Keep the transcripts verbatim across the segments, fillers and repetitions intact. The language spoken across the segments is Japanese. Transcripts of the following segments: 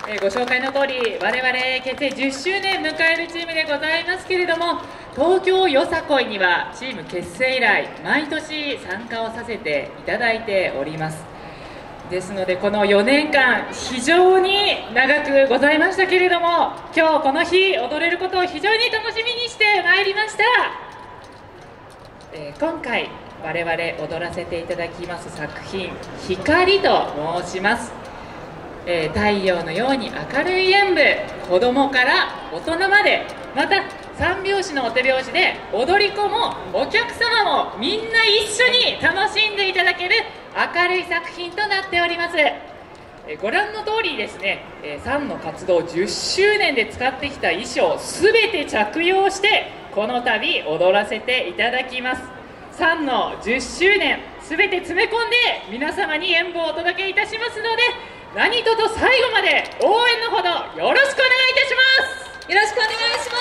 えー、ご紹介の通り、我々結成じゅっしゅうねん迎えるチームでございますけれども、東京よさこいにはチーム結成以来毎年参加をさせていただいております。ですのでこのよねんかん非常に長くございましたけれども、今日この日踊れることを非常に楽しみにしてまいりました。えー、今回我々踊らせていただきます作品「光」と申します。えー、太陽のように明るい演舞、子供から大人まで、また三拍子のお手拍子で踊り子もお客様もみんな一緒に楽しんでいただける明るい作品となっております。えー、ご覧の通りですね、えー、サンの活動じゅっしゅうねんで使ってきた衣装すべて着用してこの度踊らせていただきます。サンのじゅっしゅうねんすべて詰め込んで皆様に演舞をお届けいたしますので、何卒最後まで応援のほどよろしくお願いいたします。 よろしくお願いし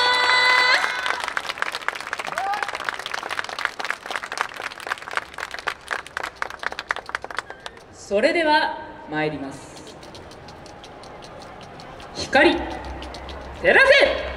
ます。それでは参ります。光照らせ。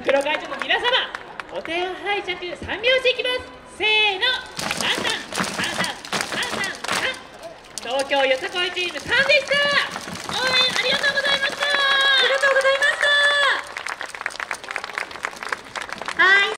黒会長の皆様、お手を拝借三拍子いきます。せーの、ランタンランタンランタンラン。東京よさこいチームさんでした。